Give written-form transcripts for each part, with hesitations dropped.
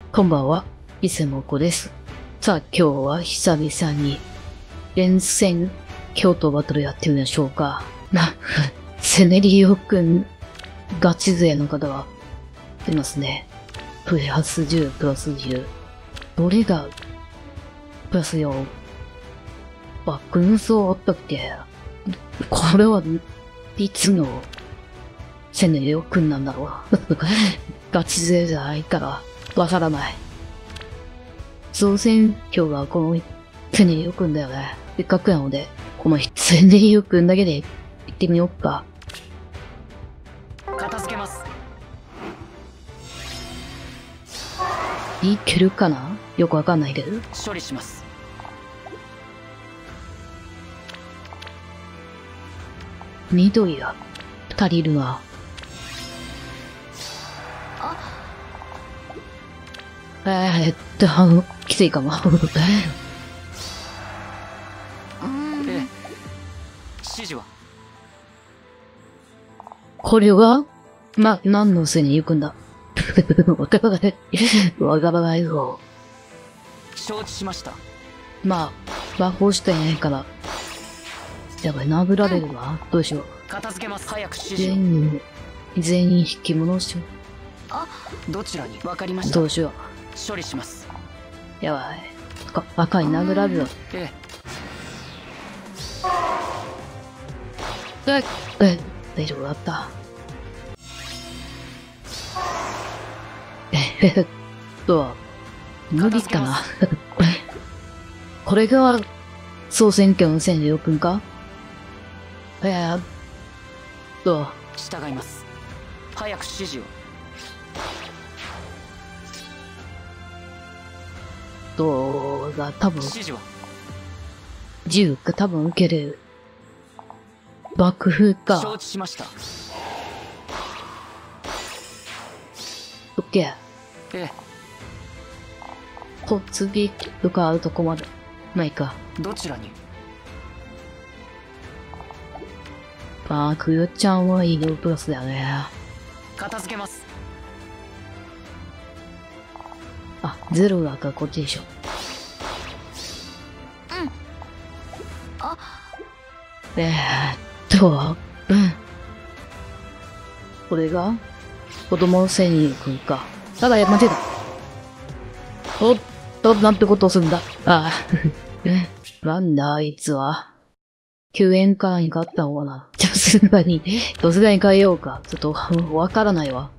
こんばんは、伊勢もこです。さあ、今日は久々に、連戦京都バトルやってみましょうか。セネリオくん、ガチ勢の方は、出ますね。プラス10、プラス10。どれが、プラス4。あ、軍曹あったっけ？これは、いつの、セネリオくんなんだろう。ガチ勢じゃないから、わからない。当然、今日はこのセネリオくんだよね。せっかくなので、このセネリオくんだけで行ってみよっか。 片付けます。 いけるかな？よくわかんないけど。 処理します。 緑が2人いるな。きついかも。 指示はこれは何のせいに行くんだわからないぞ。 承知しました。 魔法したいないから。やばい、殴られるわ。どうしよう。 片付けます。早く指示全員引き戻しよう。どちらに？わかりましう。 た。 どうしよ処理します。 う。やばい。赤い殴られる。大丈夫だった。無理かな。これが、総選挙の戦力君か？ 従います。早く指示を。 どうだ、多分、 指示は銃か多分受ける。爆風か。 承知しました。 オッケー。 突撃とかあるとこまで。ないか。 どちらに？ クヨちゃんはいいプラスだよね。 片付けます。 ゼロだからこっちでしょ。これが子供のせいに行くか。ただ、間違えた。おっと、なんてことをするんだ。なんだ、あいつは。救援会に勝った方かな。さすがに変えようか。ちょっと、わからないわ。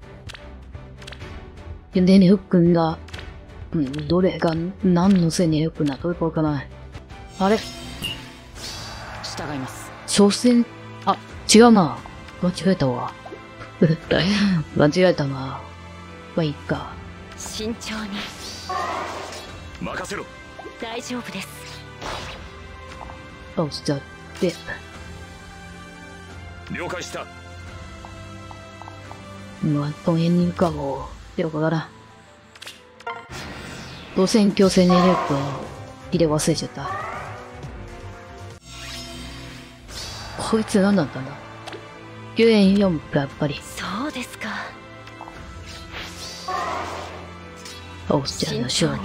でね、ふっくんが、どれが何のせいにふっくんだとよくわからない。あれ？ 従います。 所詮、違うな。間違えたわ。間違えたな。いいか。 慎重に。 任せろ。 大丈夫です。 倒しちゃって。 了解した。 この辺にいるかも。よくわからん。当選強制に入れると、入れ忘れちゃった。こいつ何だったんだ？救援4か、やっぱり。 そうですか。 倒しちゃいましょう。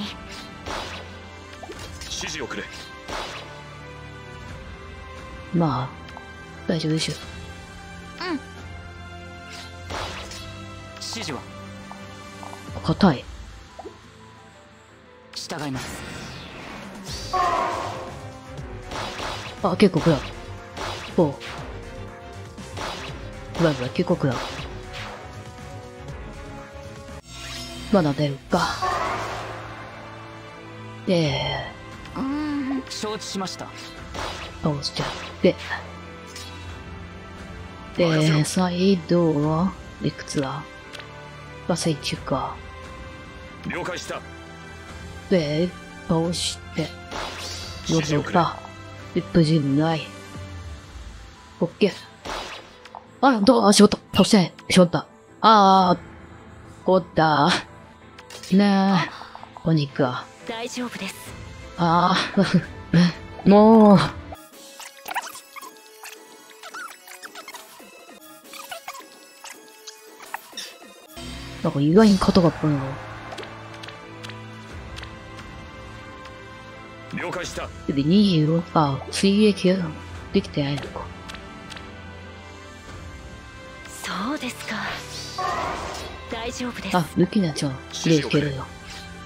指示をくれ。 大丈夫でしょ。 指示は硬い。 従います。 結構食らう。結構食らう。まだ出るか。 承知しました。 倒しちゃって。サイドはいくつだ？正中か。 了解した。 倒して。どうぞか。リップジムない。オッケー。しまった。倒してしまった。おったねえ。お肉か。 大丈夫です。 もう。なんか意外に硬かったな。 了解した。 で、26、あ、追撃ができてないのか。 そうですか。大丈夫です。 あ、ルキナちゃん、でいけるよ。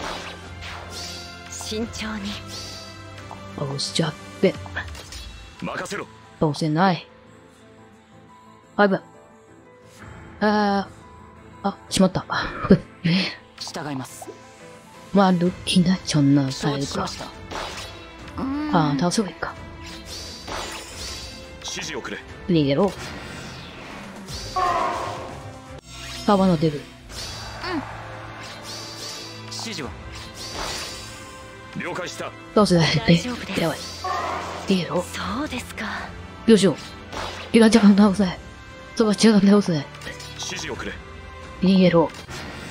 慎重に。 押しちゃって。 任せろ。 押せない。あ、やばい。しまった。 従います。 まあ、ルキナちゃんなら承耐えるか知しまし。た。 ああ、倒せばいいか。 指示をくれ。 逃げろ。川のデブ。 指示は了解した。 倒せない。 大丈夫ですやばい。逃げろ。 そうですか。 よいしょ。キラちゃん倒せ。そばちゃん倒せ。 指示をくれ。 逃げろ。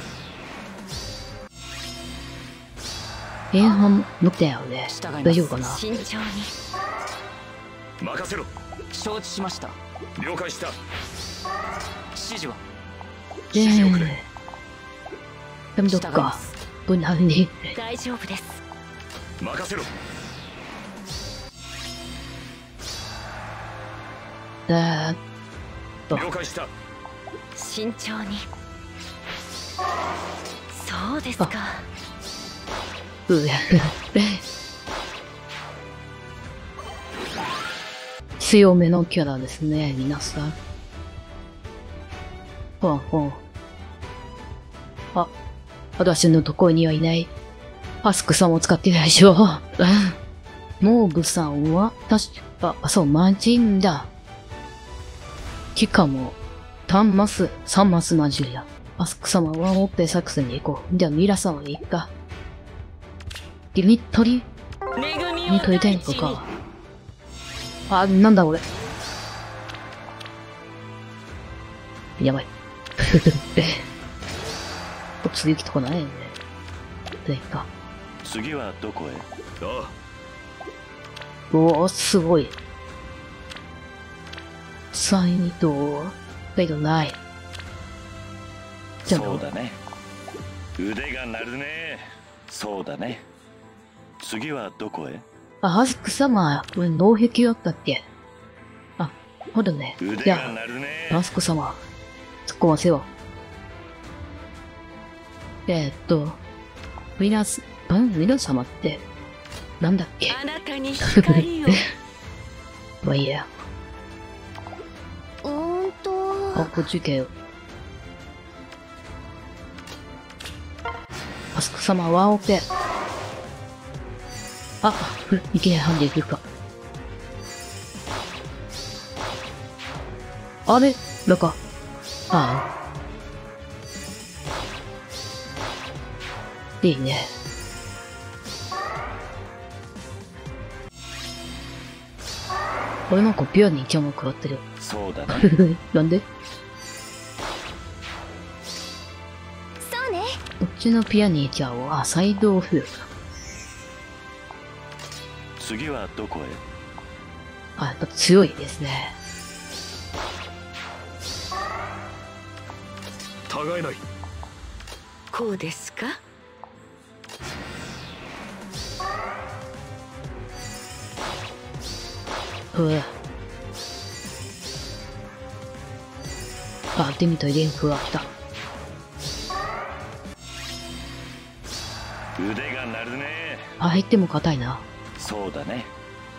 前半無理だよね。 従います大丈夫かな。 慎重に。 任せろ。承知しました。了解した。指示は指示をくれ。 でもどっか従いま、す。 無難に。 大丈夫です。 任せろ。 だー了解した。 慎重に。そうですか。 強めのキャラですね、皆さん。あ、私のところにはいない。アスクさんを使ってないでしょ。モーブさんは、確か、そう、マジンだ。しかも、3マスマジンだ。アスク様は持って作戦に行こう。じゃあ、ミラさんは行くか。ディミトリ恵みに取りたいのか。あ、なんだ俺。やばい。次行きとかないよね。でか。 次はどこへ？ あおお、すごい。サインと、フェイドない。じゃあ、 そうだね。腕が鳴るね。そうだね。次はどこへ？ アスク様、これ脳壁だったっけ？あ、ほらね。 腕じゃが鳴るね。 あ、アスク様、突っ込ませよう。皆様って、なんだっけ？ あなたに光を。 まあいいや。 と。 あ、こっち行けよ。アスク様はオペ。あ、いきなりハンデいくか。あれなんか、ああ。いいね。俺なんかピアに一応も食らってる。 そうだね。 なんでそうね。 こっちのピアニーちゃんはサイドオフ。 次はどこへ？ あ、やっぱ強いですね。 違えない。 こうですか。 あ、デミとリンクが来た。 腕が鳴るね。 相手も硬いな。 そうだね。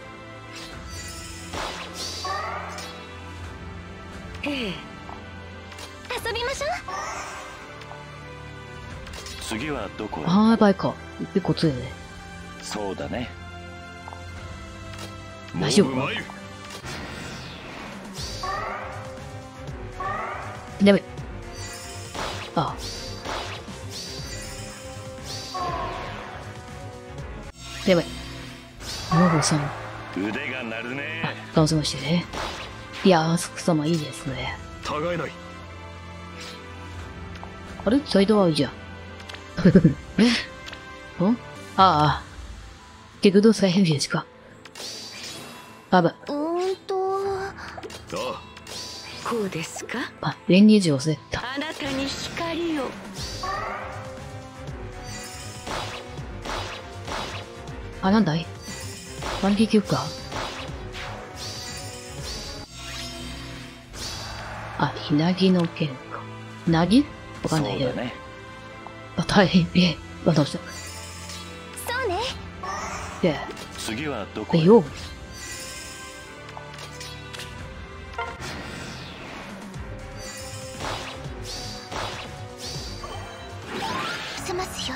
ええ。遊びましょ次はどこへ？ あー、やばいか。結構強いね。 そうだね。 大丈夫かうまい。 ダメ。あ。やばい。モブさん、 腕が鳴るね。 倒せましたね。いやー、アスク様いいですね。 違えない。 あれサイドアウトじゃん。んああ。結局どう再編ですか。あば、 う。 あこうですか。 あ、連日時忘れた。 あなたに光を。 あ、なんだい反撃か。あ、ひなぎの剣か。なぎわかんないけど。 そうだね。 あ、大変。どうした。 そうね。 で、 次はどこへ？ よ。 しますよ。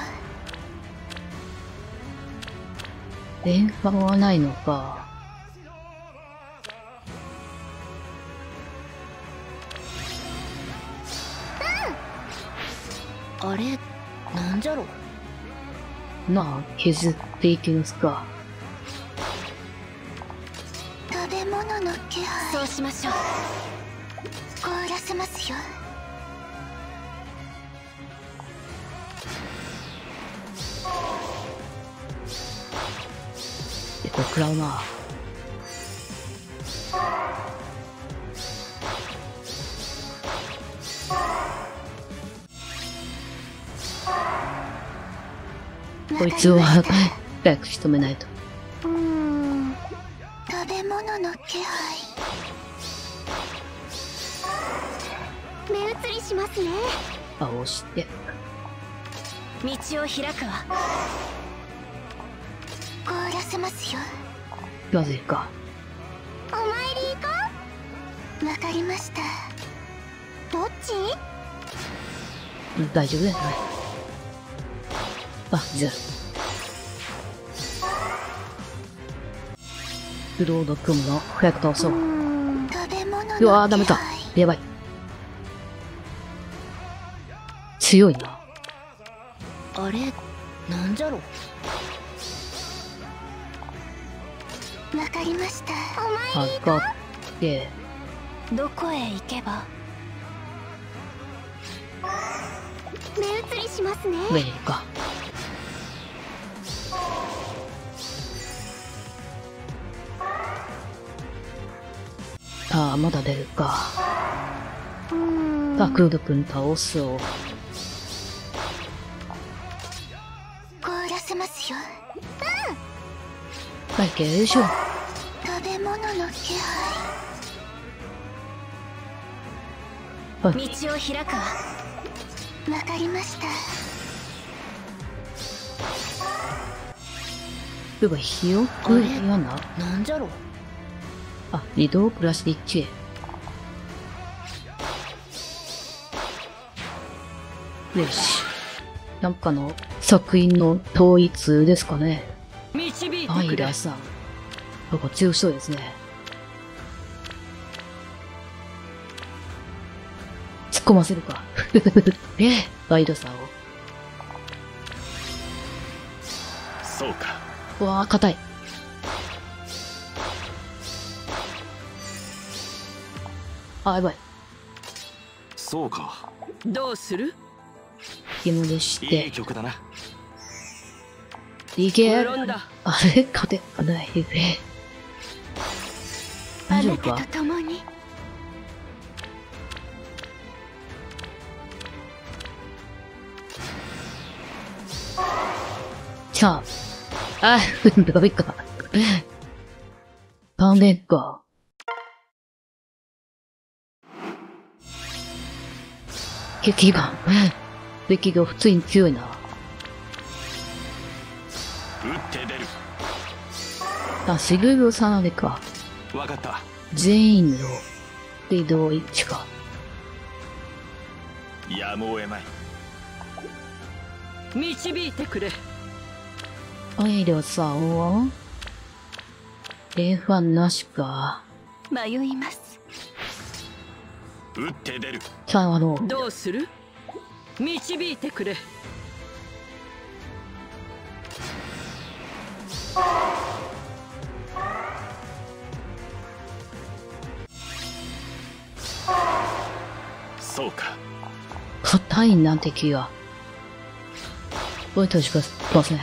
電話はないのか。 あれなんじゃろ。 なあ、削っていきますか。 食べ物の気配。そうしましょう。凍らせますよ。 結構食らうな。こいつは早く仕留めないと。 食べ物の気配。目移りしますね。 あ、押して。 道を開くわ。凍らせますよ。 まずいか。 お参り行こう。わかりました。どっち？ 大丈夫だよね。あ、じゃあ。不動の雲の早く倒そう。 食べ物のうわー、ダメか。やばい。強いな。 あれなんじゃろ。わかりました。お参り上がって、 どこへ行けば。目移りしますね。 上にいるか。ああ、まだ出るか。あ、クード君倒すを。 凍らせますよ。 はい、いけるでしょ。 食べ物の気はい。 配。道を開くわ。わかりました。 例えば、ひよく嫌な。 なんじゃろ。 あ、移動プラス1へ。よし。なんかの作品の統一ですかね。アイラさん。なんか強そうですね。突っ込ませるか。アイラさんを。 そうか。 うわー、硬い。あ、やばい。 そうか。 どうする？ 紐でしいいて。 曲だな。 いけ無論だ。 あれ勝てない。大丈夫かあなたと共に。 じゃあ。あ、ダメか。ダメか。敵が普通に強いな。 打って出る。 あ、シルブさんあれか。 わかった。 全員の移動一致か。 やむを得まい。 導いてくれ。 アイラさんはレファンなしか。 迷います。 打って出る。 さあ、 どうする？導いてくれ。 そうか。 硬いな敵が。これ確かますね。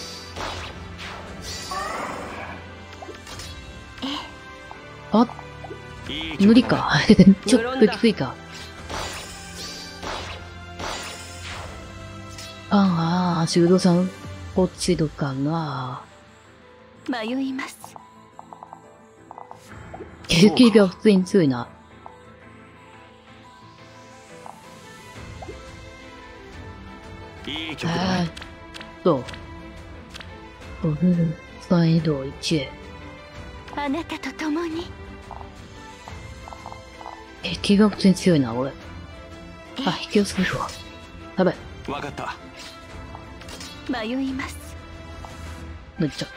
あ、 いい曲だな。 無理か。ちょっときついか。ああ、修道さん、落ちるかな。 迷います。 雪が普通に強いな。 いい曲だね。 そう。再移動1へ。 あなたと共に。 敵が普通に強いな、俺。あ、引き寄せるわ。やばい。 わかった。 迷います。 抜いちゃった。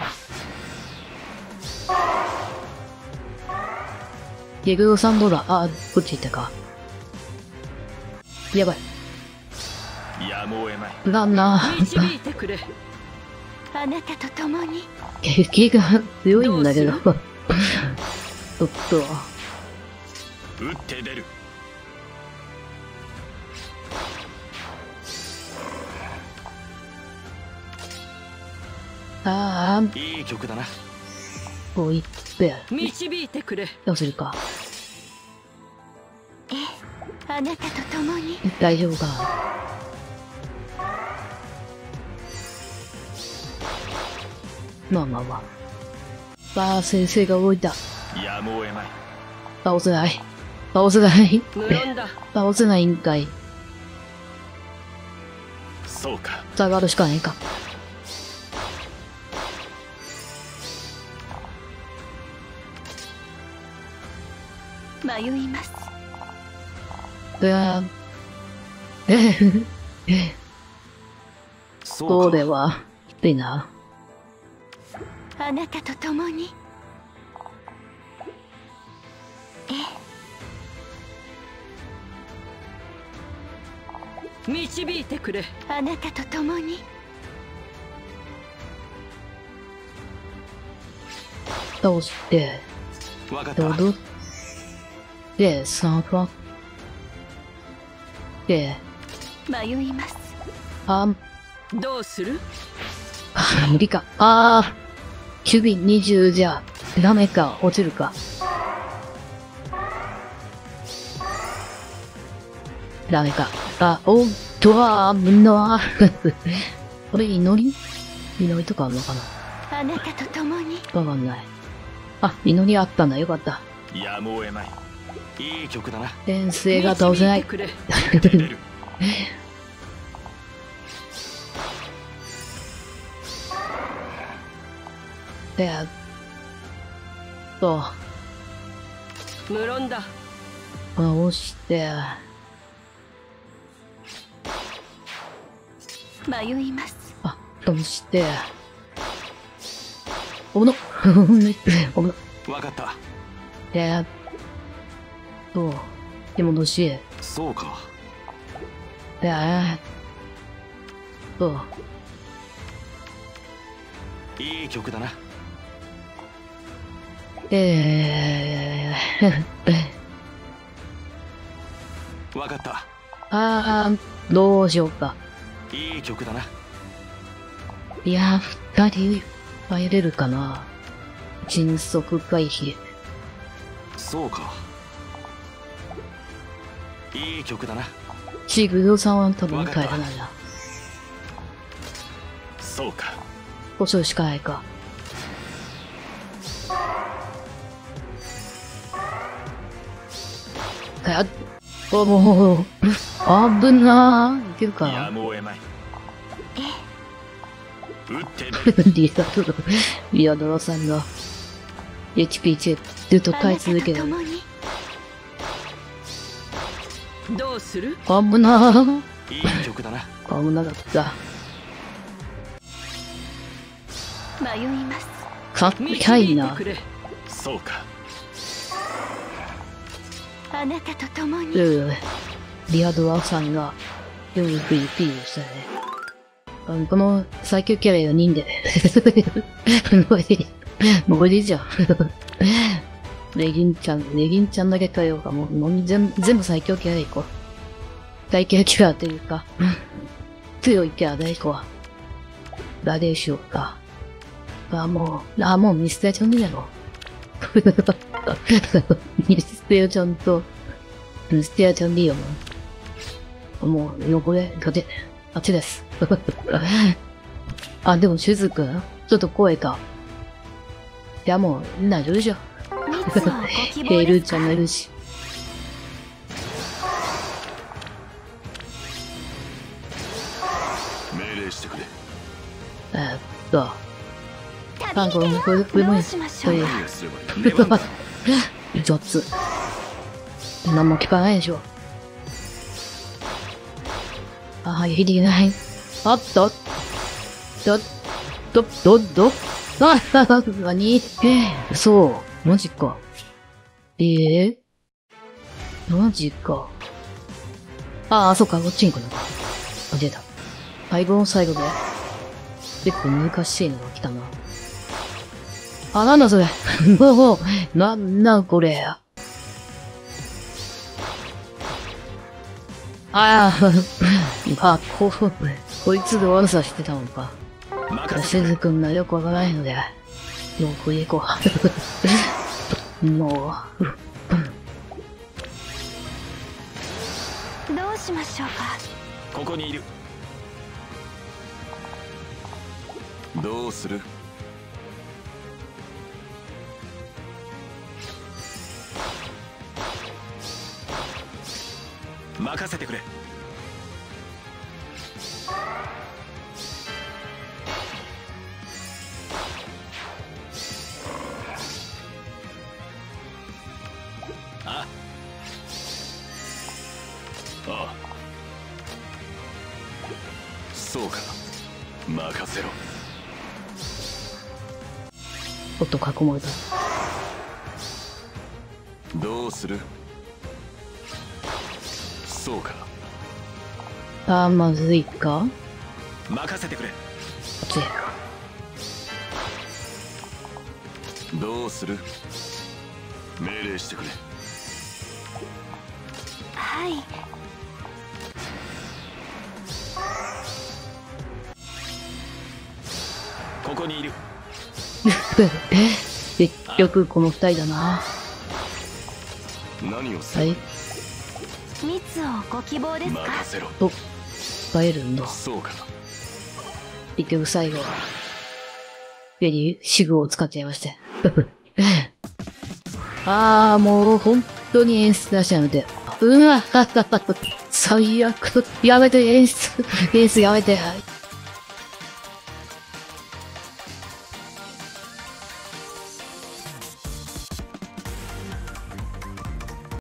ゲグさんどうだ？あ、こっち行ったか。やばい。 やむを得まい。 ランナー。 導いてくれ。 あなたと共に。 敵が強いんだけど。ちょっと。 打って出る。 ああ、 いい曲だな。 こういって、 導いてくれ。 どうするか。 あなたと共に。 大丈夫か。まあまあまあ。さあ、先生が動いた。 やむを得まい。 倒せない。倒せない。 無論だ。 倒せないんかい。 そうか。 下がるしかないか。 迷います。 そうでは、きついな。 あなたと共に。 導いてくれ。 あなたと共に。 倒して、 わかった。 戻って、サーファー。で、 迷います。 どうする？ 無理か。守備20じゃ、ダメか、落ちるか。ダメか。おっとむなこれ祈りとかあるのかな？ あなたと共に。 わかんない。祈りあったんだ。よかった。 やむを得まい。いい曲だな。 先生が倒せない。 導いてくれ。 打って出る。 で、 無論だ。 押して、 迷います。 倒して、おのおのわかった。 で戻し、 そうか。いい曲だな。わかった。 どうしようか。 いい曲だな。 いや、2人入れるかな。迅速回避。 そうか。いい曲だな。 シグドさんは多分帰らないな。 そうか。 こうするしかないか。もう、危なー。いけるかやな。 むを得まい。打って出る。 リアドラさんが HP1 ずっと耐え続ける。 あなたと共に。 どうする？ 危なー。 いい曲だな。 危なかった。 迷います。 かっこいいな。 そうか。 あなたと共に。 リアドラさんが MVP でしたね。この最強キャラ4人でこれでいいじゃん。レギンちゃんだけ変えようか。もう全部最強キャラでいこう。最強キャラというか、強いキャラでいこう。誰でしょうか。もうミステリちゃんでやろう。ミステリちゃんと、ミステリちゃんでいいよ、もう、横で、あっちです。でも、しずくんちょっと声が、 いやもう、大丈夫でしょ。 密をご希ヘイルーちゃ望ですか？ んがいるし。 命令してくれ。 韓国のこれもどうしましょう。 これ何をすればいい？出番だ。 4つ。何も聞かないでしょ。ああ、いけない。あっと。何そう。マジか。マジか。ああ、そっか、こっちに行くのか。あ、出た。相棒の最後で。結構難しいのが来たな。あ、なんだそれ。もう、なんこれ。こいつで悪さしてたのか。せずくんがよくわからないので、よく行こう。もう、 どうしましょうか。 ここにいる。 どうする？ 任せてくれ。あああ。そうか。任せろ。 おっと囲まれた。 どうする？そうか。 あー、まずいか？ 任せてくれ。 こっち。 どうする？命令してくれ。 はい。 ここにいる。 結局この二人だな。 何をする？ はい。 密をご希望ですか？ 任せろ。 と、使えるんだ。 そうか。 結局最後は、シグを使っちゃいまして。あー、もう本当に演出出しやめて。最悪。やめて、演出やめて。